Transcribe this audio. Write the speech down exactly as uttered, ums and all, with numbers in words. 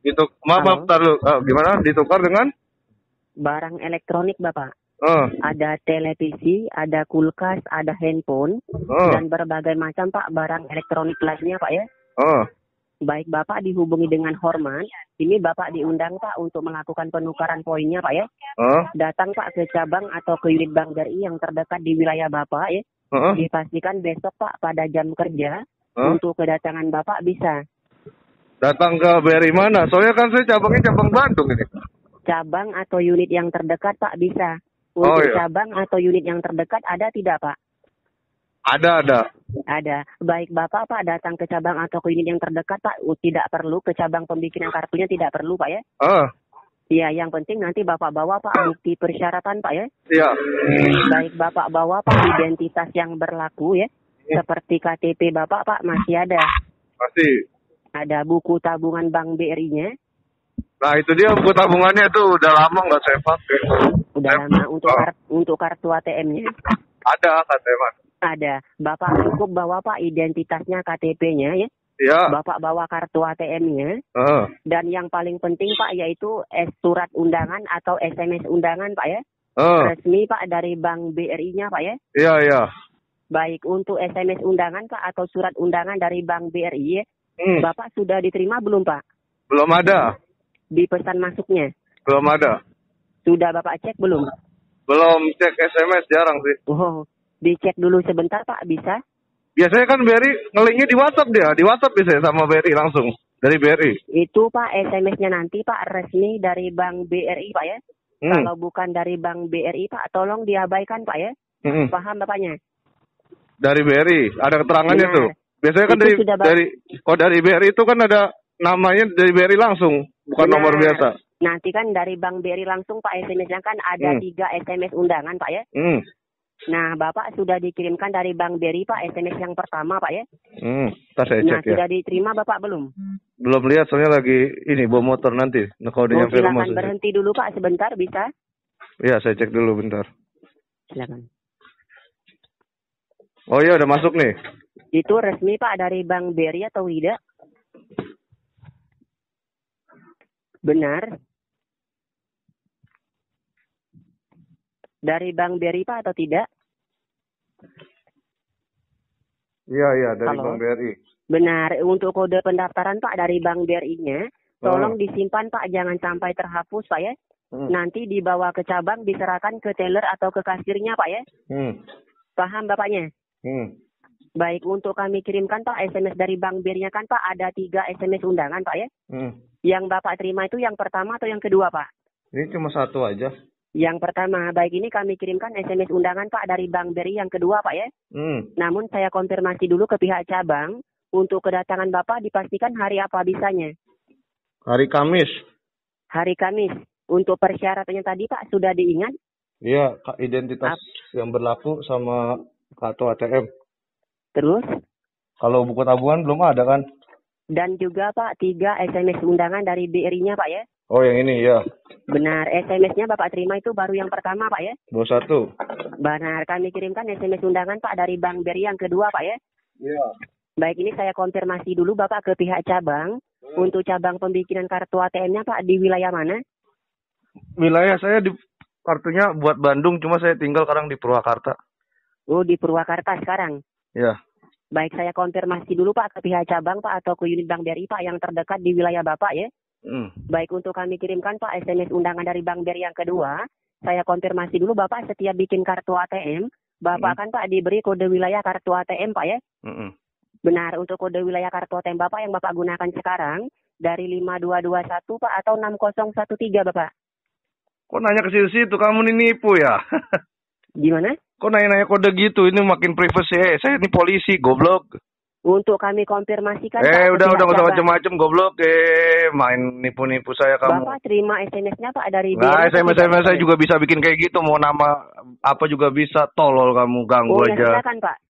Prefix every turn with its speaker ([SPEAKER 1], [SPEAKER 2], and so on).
[SPEAKER 1] Dituk, maaf, maaf,
[SPEAKER 2] Halo,
[SPEAKER 1] tar dulu. Ah, gimana? Ditukar dengan?
[SPEAKER 2] barang elektronik Bapak.
[SPEAKER 1] Oh,
[SPEAKER 2] Ada televisi, ada kulkas, ada handphone,
[SPEAKER 1] oh,
[SPEAKER 2] dan berbagai macam Pak barang elektronik lainnya Pak ya.
[SPEAKER 1] oh.
[SPEAKER 2] Baik Bapak dihubungi dengan hormat, ini Bapak diundang Pak untuk melakukan penukaran poinnya Pak ya.
[SPEAKER 1] Oh,
[SPEAKER 2] Datang Pak ke cabang atau ke unit Bank B R I yang terdekat di wilayah Bapak ya.
[SPEAKER 1] oh,
[SPEAKER 2] Dipastikan besok Pak pada jam kerja
[SPEAKER 1] oh.
[SPEAKER 2] untuk kedatangan Bapak bisa.
[SPEAKER 1] Datang ke B R I mana? Soalnya kan saya cabangnya cabang Bandung ini.
[SPEAKER 2] Cabang atau unit yang terdekat Pak bisa.
[SPEAKER 1] Oh
[SPEAKER 2] Untuk
[SPEAKER 1] iya,
[SPEAKER 2] cabang atau unit yang terdekat ada tidak Pak?
[SPEAKER 1] ada, ada.
[SPEAKER 2] Ada. Baik Bapak Pak datang ke cabang atau ke unit yang terdekat Pak, Uh, tidak perlu ke cabang pembikinan kartunya tidak perlu Pak ya.
[SPEAKER 1] Ah,
[SPEAKER 2] Ya, yang penting nanti Bapak bawa Pak bukti persyaratan Pak ya.
[SPEAKER 1] iya.
[SPEAKER 2] Baik Bapak bawa Pak identitas yang berlaku ya. Seperti K T P Bapak Pak masih ada.
[SPEAKER 1] Masih.
[SPEAKER 2] Ada buku tabungan Bank B R I-nya.
[SPEAKER 1] Nah itu dia buku tabungannya tuh udah lama nggak saya pakai.
[SPEAKER 2] Udah
[SPEAKER 1] Saya-
[SPEAKER 2] lama untuk
[SPEAKER 1] oh,
[SPEAKER 2] kar- untuk kartu A T M-nya.
[SPEAKER 1] ada katanya mas.
[SPEAKER 2] Ada. Bapak cukup bawa Pak identitasnya K T P-nya ya.
[SPEAKER 1] Iya.
[SPEAKER 2] Bapak bawa kartu A T M-nya.
[SPEAKER 1] Ah,
[SPEAKER 2] Dan yang paling penting Pak yaitu eh, surat undangan atau S M S undangan Pak ya.
[SPEAKER 1] ah,
[SPEAKER 2] Resmi Pak dari Bank B R I-nya Pak ya.
[SPEAKER 1] iya, iya.
[SPEAKER 2] Baik untuk S M S undangan Pak atau surat undangan dari Bank B R I ya.
[SPEAKER 1] Hmm,
[SPEAKER 2] Bapak sudah diterima belum Pak?
[SPEAKER 1] belum ada,
[SPEAKER 2] Di pesan masuknya.
[SPEAKER 1] belum ada.
[SPEAKER 2] Sudah Bapak cek belum?
[SPEAKER 1] Belum cek S M S jarang sih.
[SPEAKER 2] Oh, dicek dulu sebentar Pak bisa?
[SPEAKER 1] Biasanya kan B R I ngelinknya di WhatsApp dia, di WhatsApp biasanya sama B R I langsung dari B R I.
[SPEAKER 2] Itu Pak S M S-nya nanti Pak resmi dari Bank B R I Pak ya.
[SPEAKER 1] Hmm,
[SPEAKER 2] Kalau bukan dari Bank B R I Pak tolong diabaikan Pak ya.
[SPEAKER 1] hmm.
[SPEAKER 2] Paham Bapaknya?
[SPEAKER 1] Dari B R I ada keterangannya
[SPEAKER 2] Benar.
[SPEAKER 1] tuh. Biasanya kan
[SPEAKER 2] Itu
[SPEAKER 1] dari
[SPEAKER 2] sudah ba-
[SPEAKER 1] dari kalau dari B R I itu kan ada namanya dari B R I langsung, bukan
[SPEAKER 2] Benar.
[SPEAKER 1] nomor biasa.
[SPEAKER 2] Nanti kan dari Bank B R I langsung Pak S M S-nya kan ada
[SPEAKER 1] Hmm.
[SPEAKER 2] tiga S M S undangan Pak ya.
[SPEAKER 1] Hmm,
[SPEAKER 2] Nah Bapak sudah dikirimkan dari Bank B R I Pak S M S yang pertama Pak ya.
[SPEAKER 1] hmm. Ntar saya
[SPEAKER 2] Nah
[SPEAKER 1] cek ya.
[SPEAKER 2] sudah diterima Bapak belum?
[SPEAKER 1] Belum lihat soalnya lagi ini bawa motor nanti. Nah, kalau udah
[SPEAKER 2] Oh,
[SPEAKER 1] nyampe rumah.
[SPEAKER 2] silakan
[SPEAKER 1] saya-
[SPEAKER 2] berhenti dulu Pak sebentar bisa?
[SPEAKER 1] Iya, saya cek dulu bentar.
[SPEAKER 2] Silakan.
[SPEAKER 1] Oh iya udah masuk nih.
[SPEAKER 2] Itu resmi Pak dari Bank B R I atau tidak? Benar. Dari Bank B R I Pak atau tidak?
[SPEAKER 1] Iya iya dari
[SPEAKER 2] Halo?
[SPEAKER 1] Bank B R I.
[SPEAKER 2] Benar. Untuk kode pendaftaran Pak dari Bank B R I-nya, tolong
[SPEAKER 1] Oh.
[SPEAKER 2] disimpan Pak, jangan sampai terhapus Pak ya.
[SPEAKER 1] Hmm.
[SPEAKER 2] Nanti dibawa ke cabang, diserahkan ke teller atau ke kasirnya Pak ya.
[SPEAKER 1] Hmm.
[SPEAKER 2] Paham Bapaknya?
[SPEAKER 1] Hmm.
[SPEAKER 2] Baik, untuk kami kirimkan Pak S M S dari Bank B R I-nya kan Pak ada tiga S M S undangan Pak ya.
[SPEAKER 1] Hmm.
[SPEAKER 2] Yang Bapak terima itu yang pertama atau yang kedua Pak?
[SPEAKER 1] Ini cuma satu aja.
[SPEAKER 2] Yang pertama, baik ini kami kirimkan S M S undangan Pak dari Bank B R I yang kedua Pak ya.
[SPEAKER 1] Hmm.
[SPEAKER 2] Namun saya konfirmasi dulu ke pihak cabang, untuk kedatangan Bapak dipastikan hari apa bisanya?
[SPEAKER 1] Hari Kamis.
[SPEAKER 2] Hari Kamis. Untuk persyaratannya tadi Pak sudah diingat?
[SPEAKER 1] Iya, ka- identitas yang berlaku sama kartu A T M.
[SPEAKER 2] Terus?
[SPEAKER 1] Kalau buku tabungan belum ada kan?
[SPEAKER 2] Dan juga Pak tiga S M S undangan dari B R I-nya Pak ya.
[SPEAKER 1] Oh yang ini ya.
[SPEAKER 2] Benar, S M S-nya Bapak terima itu baru yang pertama Pak ya.
[SPEAKER 1] dua puluh satu.
[SPEAKER 2] Benar, kami kirimkan S M S undangan Pak dari Bank B R I yang kedua Pak ya.
[SPEAKER 1] Iya.
[SPEAKER 2] Baik, ini saya konfirmasi dulu Bapak ke pihak cabang. Untuk cabang pembikinan kartu A T M-nya Pak di wilayah mana?
[SPEAKER 1] Wilayah saya di kartunya buat Bandung, cuma saya tinggal sekarang di Purwakarta.
[SPEAKER 2] Oh, di Purwakarta sekarang.
[SPEAKER 1] Ya.
[SPEAKER 2] Baik, saya konfirmasi dulu Pak ke pihak cabang Pak atau ke unit Bank B R I Pak yang terdekat di wilayah Bapak ya.
[SPEAKER 1] Hmm.
[SPEAKER 2] Baik, untuk kami kirimkan Pak S M S undangan dari Bank B R I yang kedua. Saya konfirmasi dulu Bapak setiap bikin kartu A T M, Bapak
[SPEAKER 1] Hmm.
[SPEAKER 2] kan Pak diberi kode wilayah kartu A T M Pak ya.
[SPEAKER 1] Mm-mm.
[SPEAKER 2] Benar, untuk kode wilayah kartu A T M Bapak yang Bapak gunakan sekarang dari lima dua dua satu Pak atau enam nol satu tiga Bapak.
[SPEAKER 1] Kok nanya ke situ-situ, kamu nih nipu ya?
[SPEAKER 2] Gimana?
[SPEAKER 1] Kok nanya-nanya kode gitu? Ini makin privacy. Eh, saya ini polisi, goblok.
[SPEAKER 2] Untuk kami konfirmasikan
[SPEAKER 1] Eh,
[SPEAKER 2] Pak, ke
[SPEAKER 1] udah,
[SPEAKER 2] pihak
[SPEAKER 1] udah, nggak usah
[SPEAKER 2] cabang.
[SPEAKER 1] macem-macem, goblok. Eh, main nipu-nipu saya kamu.
[SPEAKER 2] Bapak terima S M S-nya Pak dari B R I
[SPEAKER 1] Nah,
[SPEAKER 2] atau
[SPEAKER 1] S M S
[SPEAKER 2] tidak?
[SPEAKER 1] S M S saya juga bisa bikin kayak gitu. Mau nama apa juga bisa. Tolol kamu, ganggu
[SPEAKER 2] Oh, ya
[SPEAKER 1] aja.
[SPEAKER 2] silakan Pak.